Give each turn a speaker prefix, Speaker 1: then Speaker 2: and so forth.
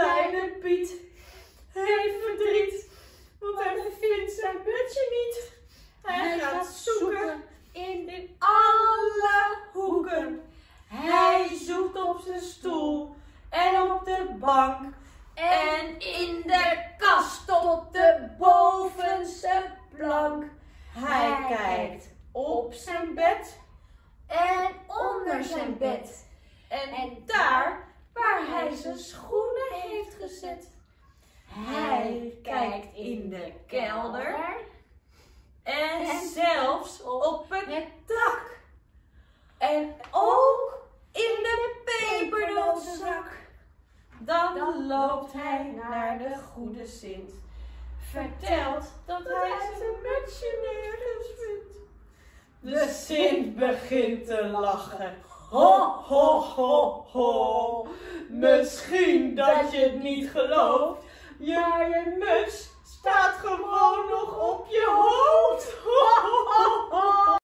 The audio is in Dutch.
Speaker 1: kleine Piet heeft verdriet, want hij vindt zijn mutsje niet. Hij gaat zoeken in alle hoeken. Hij zoekt op zijn stoel en op de bank en in de kast op de bovenste plank. Hij kijkt op zijn bed en onder zijn bed en daar waar hij zijn schoenen heeft gezet. Hij kijkt in de kelder en zelfs op het dak. En ook in de pepernotenzak. Dan loopt hij naar de goede Sint. Vertelt dat hij zijn mutsje nergens vindt. De Sint begint te lachen. Ho, ho, ho, ho. Misschien dat je het niet gelooft. Ja, je muts